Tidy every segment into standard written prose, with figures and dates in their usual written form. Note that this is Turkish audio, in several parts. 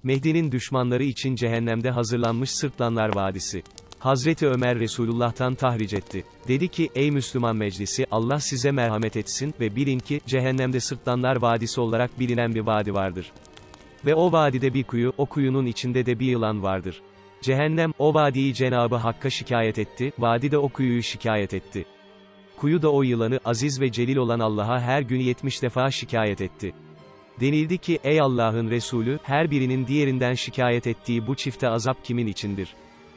Mehdi'nin düşmanları için cehennemde hazırlanmış Sırtlanlar Vadisi. Hazreti Ömer Resulullah'tan tahric etti. Dedi ki, ey Müslüman meclisi, Allah size merhamet etsin ve bilin ki, cehennemde Sırtlanlar Vadisi olarak bilinen bir vadi vardır. Ve o vadide bir kuyu, o kuyunun içinde de bir yılan vardır. Cehennem, o vadiyi Cenab-ı Hakk'a şikayet etti, vadi de o kuyuyu şikayet etti. Kuyu da o yılanı, aziz ve celil olan Allah'a her gün 70 defa şikayet etti. Denildi ki, ey Allah'ın Resulü, her birinin diğerinden şikayet ettiği bu çifte azap kimin içindir?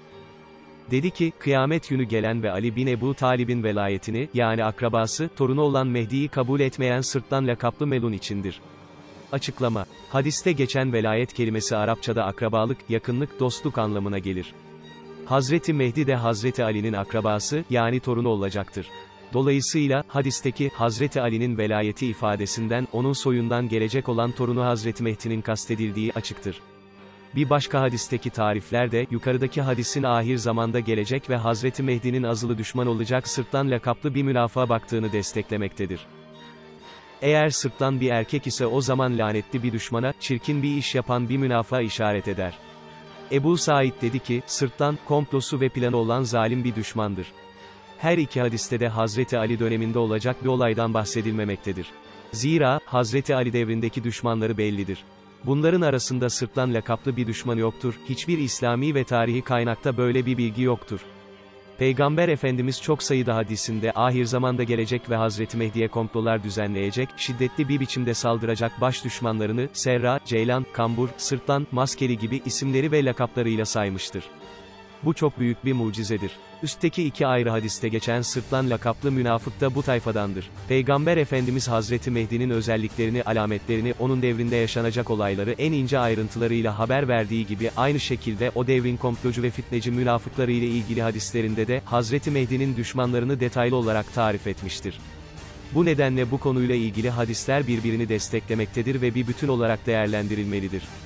Dedi ki, kıyamet günü gelen ve Ali bin Ebu Talib'in velayetini, yani akrabası, torunu olan Mehdi'yi kabul etmeyen Sırtlan lakaplı melun içindir. Açıklama: Hadiste geçen velayet kelimesi Arapçada akrabalık, yakınlık, dostluk anlamına gelir. Hazreti Mehdi de Hazreti Ali'nin akrabası, yani torunu olacaktır. Dolayısıyla, hadisteki, Hazreti Ali'nin velayeti ifadesinden, onun soyundan gelecek olan torunu Hazreti Mehdi'nin kastedildiği açıktır. Bir başka hadisteki tarifler de, yukarıdaki hadisin ahir zamanda gelecek ve Hazreti Mehdi'nin azılı düşman olacak Sırtlan lakaplı bir münafığa baktığını desteklemektedir. Eğer Sırtlan bir erkek ise o zaman lanetli bir düşmana, çirkin bir iş yapan bir münafığa işaret eder. Ebu Said dedi ki, Sırtlan, komplosu ve planı olan zalim bir düşmandır. Her iki hadiste de Hazreti Ali döneminde olacak bir olaydan bahsedilmemektedir. Zira, Hazreti Ali devrindeki düşmanları bellidir. Bunların arasında Sırtlan lakaplı bir düşman yoktur, hiçbir İslami ve tarihi kaynakta böyle bir bilgi yoktur. Peygamber Efendimiz çok sayıda hadisinde ahir zamanda gelecek ve Hazreti Mehdi'ye komplolar düzenleyecek, şiddetli bir biçimde saldıracak baş düşmanlarını, Serra, Ceylan, Kambur, Sırtlan, Maskeli gibi isimleri ve lakaplarıyla saymıştır. Bu çok büyük bir mucizedir. Üstteki iki ayrı hadiste geçen Sırtlan lakaplı münafık da bu tayfadandır. Peygamber Efendimiz Hazreti Mehdi'nin özelliklerini, alametlerini, onun devrinde yaşanacak olayları en ince ayrıntılarıyla haber verdiği gibi, aynı şekilde o devrin komplocu ve fitneci münafıkları ile ilgili hadislerinde de, Hazreti Mehdi'nin düşmanlarını detaylı olarak tarif etmiştir. Bu nedenle bu konuyla ilgili hadisler birbirini desteklemektedir ve bir bütün olarak değerlendirilmelidir.